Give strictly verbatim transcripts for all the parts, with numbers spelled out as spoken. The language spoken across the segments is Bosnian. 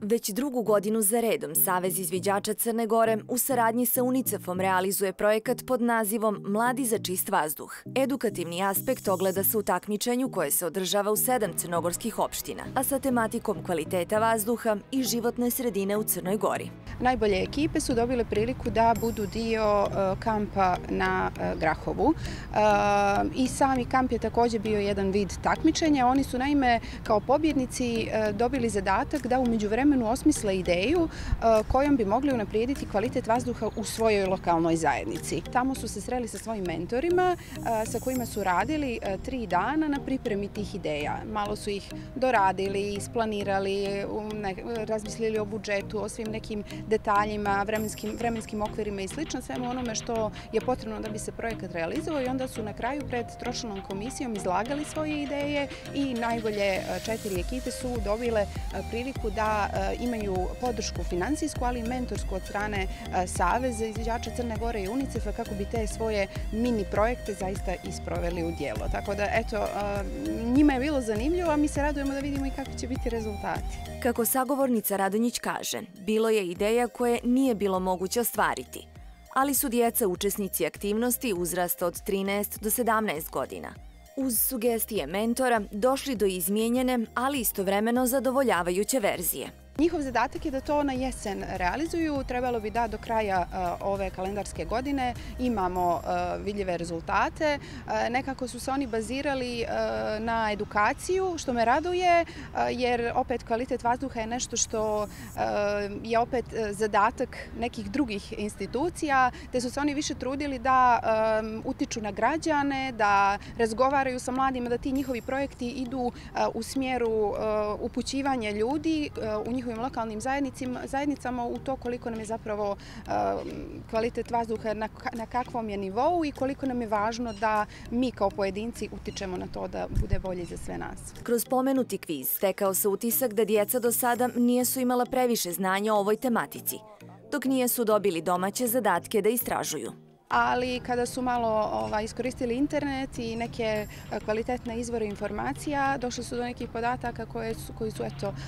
Već drugu godinu za redom Savez izviđača Crne Gore u saradnji sa UNICEF-om realizuje projekat pod nazivom Mladi za čist vazduh. Edukativni aspekt ogleda se u takmičenju koje se održava u sedam crnogorskih opština, a sa tematikom kvaliteta vazduha i životne sredine u Crnoj Gori. Najbolje ekipe su dobile priliku da budu dio kampa na Grahovu. I sami kamp je također bio jedan vid takmičenja. Oni su naime kao pobjednici dobili zadatak da u međuvremenu osmisle ideju kojom bi mogli unaprijediti kvalitet vazduha u svojoj lokalnoj zajednici. Tamo su se sreli sa svojim mentorima sa kojima su radili tri dana na pripremi tih ideja. Malo su ih doradili, isplanirali, razmislili o budžetu, o svim nekim detaljima, vremenskim, vremenskim okvirima i slično, svemu onome što je potrebno da bi se projekat realizovao, i onda su na kraju pred tročlanom komisijom izlagali svoje ideje i najbolje četiri ekipe su dobile priliku da imaju podršku finansijsku, ali i mentorsku od strane Saveza izviđača Crne Gore i UNICEF-a kako bi te svoje mini projekte zaista isproveli u djelo. Tako da, eto, njima je bilo zanimljivo, a mi se radujemo da vidimo i kakvi će biti rezultati. Kako sagovornica Radonjić kaže, bilo je ideja koje nije bilo moguće ostvariti, ali su djeca učesnici aktivnosti uzrasta od trinaest do sedamnaest godina. Uz sugestije mentora došli do izmijenjene, ali istovremeno zadovoljavajuće verzije. Njihov zadatak je da to na jesen realizuju. Trebalo bi da do kraja ove kalendarske godine imamo vidljive rezultate. Nekako su se oni bazirali na edukaciju, što me raduje, jer opet kvalitet vazduha je nešto što je opet zadatak nekih drugih institucija, te su se oni više trudili da utiču na građane, da razgovaraju sa mladima, da ti njihovi projekti idu u smjeru upućivanja ljudi u njihovim lokalnim zajednicama u to koliko nam je zapravo kvalitet vazduha, na kakvom je nivou i koliko nam je važno da mi kao pojedinci utičemo na to da bude bolje za sve nas. Kroz pomenuti kviz stekao se utisak da djeca do sada nijesu imala previše znanja o ovoj tematici, dok nijesu dobili domaće zadatke da istražuju. Ali kada su malo iskoristili internet i neke kvalitetne izvore informacija, došli su do nekih podataka koji su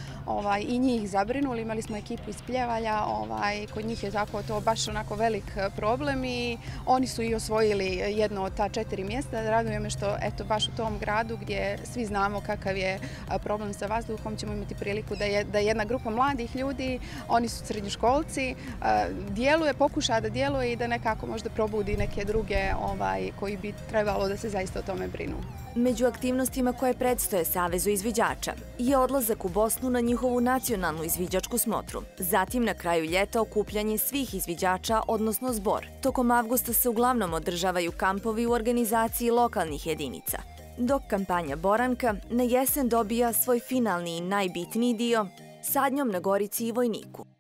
i njih zabrinuli. Imali smo ekipu iz Pljevalja, kod njih je tako to baš onako velik problem i oni su i osvojili jedno od ta četiri mjesta. Raduje me što eto baš u tom gradu gdje svi znamo kakav je problem sa vazduhom ćemo imati priliku da jedna grupa mladih ljudi, oni su srednjoškolci, djeluje, pokuša da djeluje i da nekako možda probudi neke druge koji bi trebalo da se zaista o tome brinu. Među aktivnostima koje predstoje Savezu izviđača je odlazak u Bosnu na njihovu nacionalnu izviđačku smotru. Zatim na kraju ljeta okupljanje svih izviđača, odnosno zbor. Tokom avgusta se uglavnom održavaju kampovi u organizaciji lokalnih jedinica, dok kampanja Boranka na jesen dobija svoj finalni i najbitniji dio sadnjom na Gorici i Vojniku.